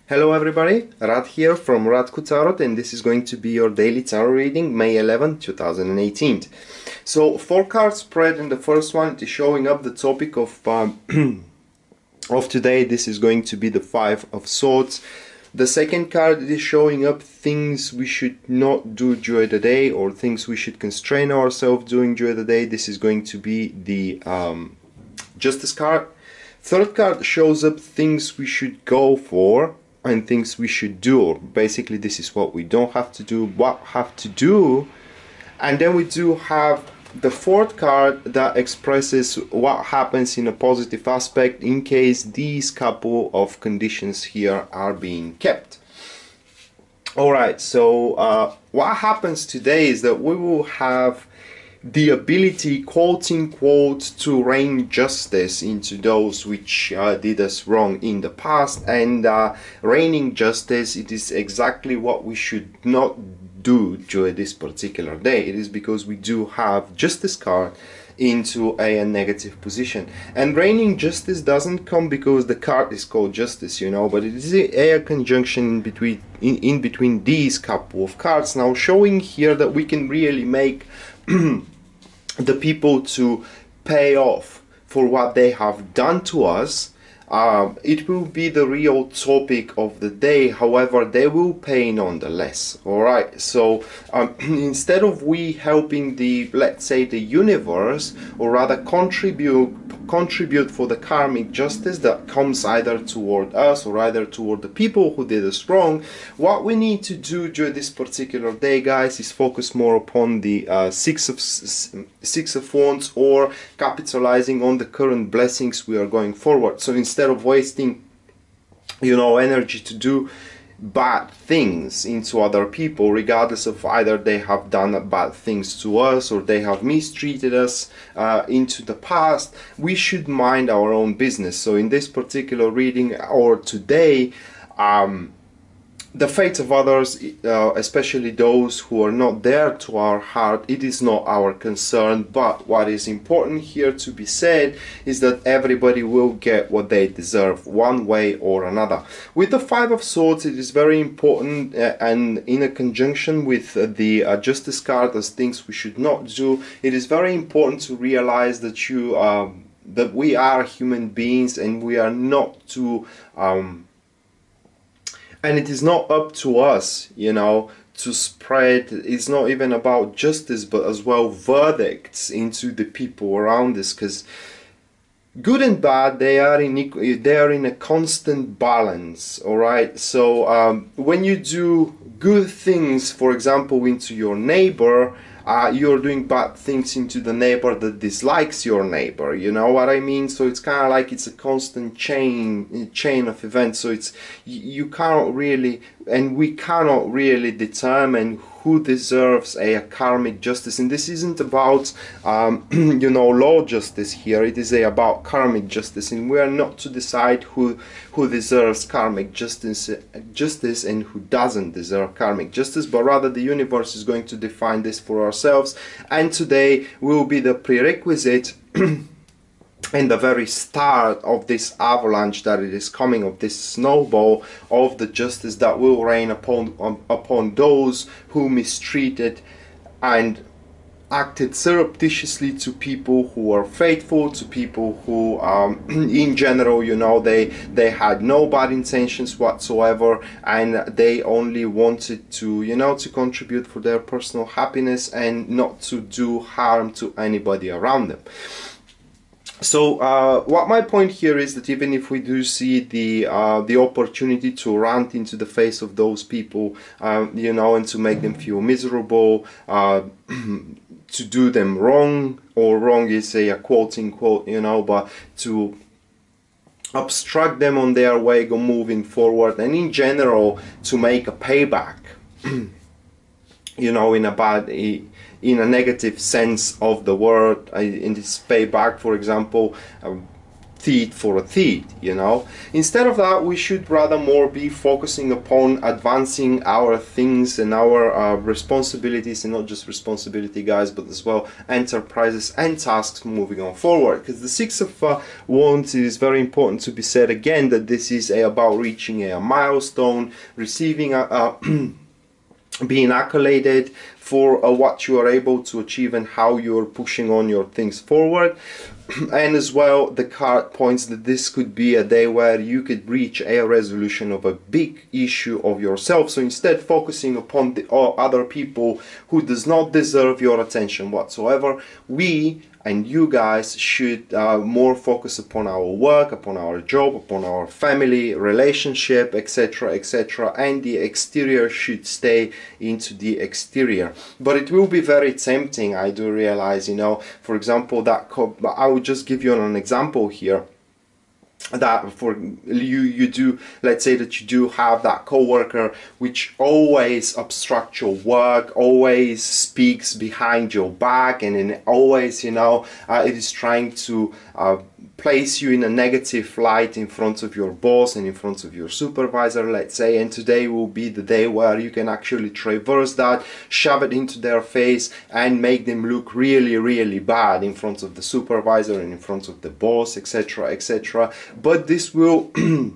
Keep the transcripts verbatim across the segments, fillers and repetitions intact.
Hello everybody, Rad here from Radko Tarot, and this is going to be your daily tarot reading, May eleventh, two thousand eighteen. So, four card spread, and the first one is showing up the topic of um, of today. This is going to be the Five of Swords. The second card is showing up things we should not do during the day, or things we should constrain ourselves doing during the day. This is going to be the um, Justice card. Third card shows up things we should go for and things we should do. Basically, this is what we don't have to do, what have to do. And then we do have the fourth card that expresses what happens in a positive aspect in case these couple of conditions here are being kept. Alright, so uh, what happens today is that we will have the ability, quote unquote, to rain justice into those which uh, did us wrong in the past. And uh, raining justice, it is exactly what we should not do during this particular day. It is because we do have Justice card into a, a negative position, and raining justice doesn't come because the card is called Justice, you know, but it is a, a conjunction in between in, in between these couple of cards, now showing here that we can really make the people to pay off for what they have done to us. Uh, it will be the real topic of the day, however they will pay nonetheless. Alright, so um, instead of we helping the, let's say, the universe, or rather contribute contribute for the karmic justice that comes either toward us or either toward the people who did us wrong, what we need to do during this particular day, guys, is focus more upon the uh, six of six of wands, or capitalizing on the current blessings we are going forward. So instead of wasting, you know, energy to do bad things into other people, regardless of either they have done bad things to us or they have mistreated us uh, into the past, we should mind our own business. So in this particular reading, or today, um, the fate of others, uh, especially those who are not there to our heart, it is not our concern. But what is important here to be said is that everybody will get what they deserve, one way or another. With the Five of Swords, it is very important, uh, and in a conjunction with uh, the uh, Justice card as things we should not do, it is very important to realize that you uh, that we are human beings, and we are not to um, and it is not up to us, you know, to spread, it's not even about justice, but as well verdicts into the people around us, because good and bad, they are in equal, they are in a constant balance. All right, so um, when you do good things, for example, into your neighbor, Uh, you're doing bad things into the neighbor that dislikes your neighbor, you know what I mean? So it's kind of like it's a constant chain chain of events. So it's you cannot really, and we cannot really determine who deserves a, a karmic justice. And this isn't about um, you know, law justice here. It is a, about karmic justice, and we are not to decide who who deserves karmic justice justice and who doesn't deserve karmic justice, but rather the universe is going to define this for ourselves. And today will be the prerequisite and the very start of this avalanche that it is coming, of this snowball of the justice that will rain upon um, upon those who mistreated and acted surreptitiously to people who are faithful, to people who um, in general, you know, they they had no bad intentions whatsoever, and they only wanted to, you know, to contribute for their personal happiness and not to do harm to anybody around them. So uh, what my point here is that even if we do see the uh, the opportunity to rant into the face of those people, um, you know, and to make them feel miserable, uh, to do them wrong, or wrong is a, a quote unquote, you know, but to obstruct them on their way go moving forward, and in general to make a payback, you know, in a bad, in a negative sense of the word, in this payback, for example, um, teeth for a teeth, you know. Instead of that, we should rather more be focusing upon advancing our things and our uh, responsibilities, and not just responsibility, guys, but as well enterprises and tasks moving on forward. Because the Six of uh, Wands, it is very important to be said again that this is a, about reaching a, a milestone, receiving a, a being accoladed for uh, what you are able to achieve and how you're pushing on your things forward. And as well, the card points that this could be a day where you could reach a resolution of a big issue of yourself. So instead focusing upon the uh, other people who does not deserve your attention whatsoever, we and you guys should uh, more focus upon our work, upon our job, upon our family, relationship, etc, etc, and the exterior should stay into the exterior. But it will be very tempting, I do realize, you know, for example, that co I will just give you an example here. That for you you do, let's say that you do have that co-worker which always obstructs your work, always speaks behind your back, and then always, you know, uh, it is trying to uh, place you in a negative light in front of your boss and in front of your supervisor, let's say. And today will be the day where you can actually traverse that, shove it into their face, and make them look really really bad in front of the supervisor and in front of the boss, etc, etc. But this will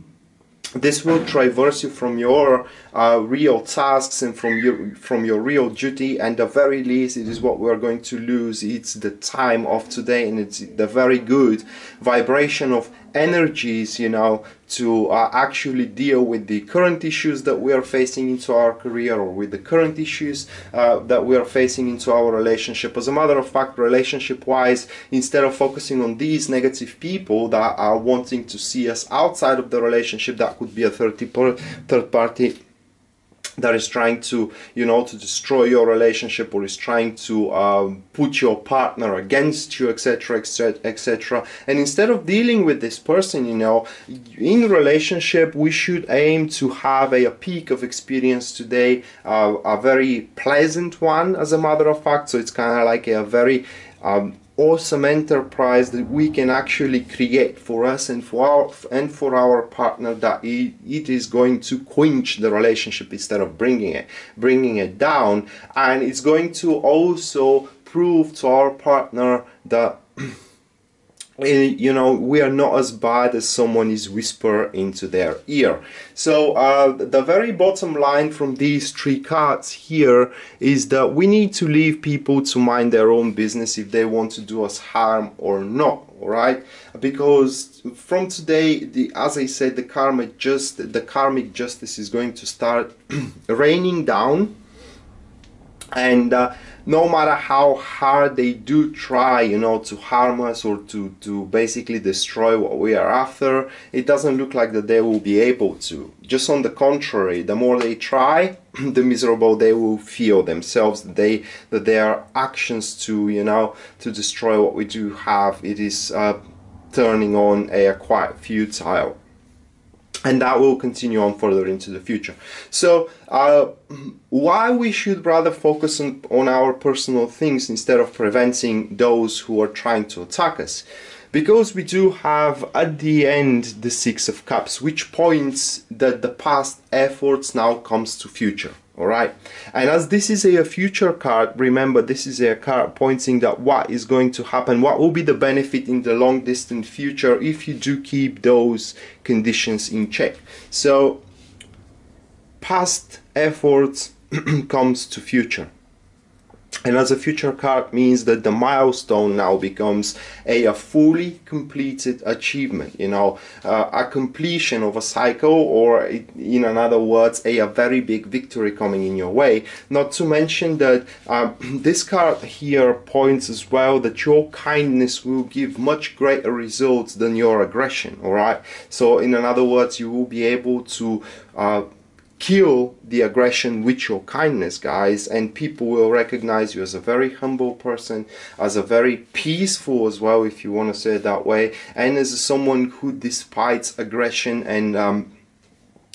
this will traverse you from your uh, real tasks and from your from your real duty, and the very least it is what we're going to lose. It's the time of today, and it's the very good vibration of energies, you know, to uh, actually deal with the current issues that we are facing into our career, or with the current issues uh, that we are facing into our relationship. As a matter of fact, relationship wise, instead of focusing on these negative people that are wanting to see us outside of the relationship, that could be a third, third party that is trying to, you know, to destroy your relationship, or is trying to um, put your partner against you, etc, etc, etc. And instead of dealing with this person, you know, in relationship, we should aim to have a, a peak of experience today, uh, a very pleasant one, as a matter of fact. So it's kind of like a very um, awesome enterprise that we can actually create for us and for our and for our partner, that it, it is going to quench the relationship instead of bringing it bringing it down. And it's going to also prove to our partner that you know, we are not as bad as someone is whisper into their ear. So uh, the very bottom line from these three cards here is that we need to leave people to mind their own business if they want to do us harm or not. All right, because from today, the as I said, the karmic just the karmic justice is going to start raining down. And uh, no matter how hard they do try, you know, to harm us, or to, to basically destroy what we are after, it doesn't look like that they will be able to. Just on the contrary, the more they try, the miserable they will feel themselves, that, they, that their actions to, you know, to destroy what we do have, it is uh, turning on a, a quite futile. And that will continue on further into the future. So uh, why we should rather focus on, on our personal things instead of preventing those who are trying to attack us? Because we do have at the end the Six of Cups, which points that the past efforts now comes to future. All right, and as this is a future card, remember this is a card pointing that what is going to happen, what will be the benefit in the long distant future if you do keep those conditions in check. So past efforts comes to future. And as a future card means that the milestone now becomes a, a fully completed achievement, you know, uh, a completion of a cycle, or in other words, a, a very big victory coming in your way. Not to mention that uh, this card here points as well that your kindness will give much greater results than your aggression, all right? So in other words, you will be able to uh, kill the aggression with your kindness, guys, and people will recognize you as a very humble person, as a very peaceful as well, if you want to say it that way, and as someone who despises aggression and um,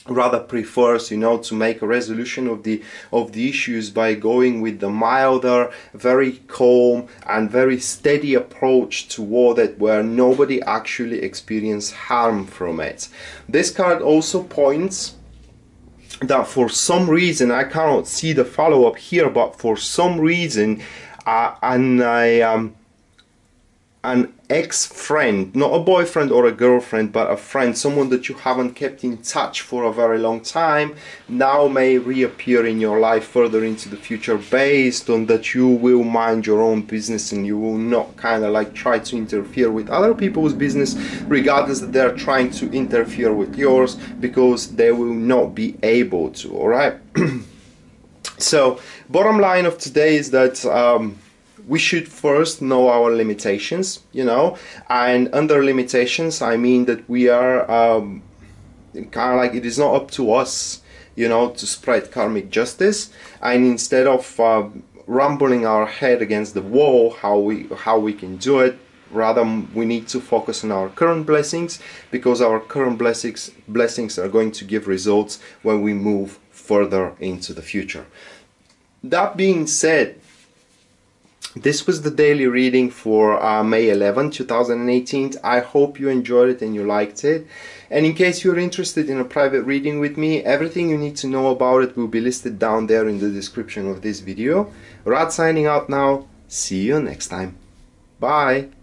rather prefers, you know, to make a resolution of the of the issues by going with the milder, very calm and very steady approach toward it, where nobody actually experiences harm from it. This card also points that for some reason, I cannot see the follow-up here, but for some reason uh, and I um an ex-friend, not a boyfriend or a girlfriend, but a friend, someone that you haven't kept in touch for a very long time, now may reappear in your life further into the future, based on that you will mind your own business and you will not kind of like try to interfere with other people's business, regardless that they're trying to interfere with yours, because they will not be able to. All right. So bottom line of today is that um we should first know our limitations, you know, and under limitations I mean that we are um, kind of like, it is not up to us, you know, to spread karmic justice, and instead of uh, rumbling our head against the wall how we how we can do it, rather we need to focus on our current blessings, because our current blessings blessings are going to give results when we move further into the future. That being said, this was the daily reading for uh, May eleventh two thousand eighteen. I hope you enjoyed it and you liked it. And in case you're interested in a private reading with me, everything you need to know about it will be listed down there in the description of this video. Rad signing out now. See you next time. Bye.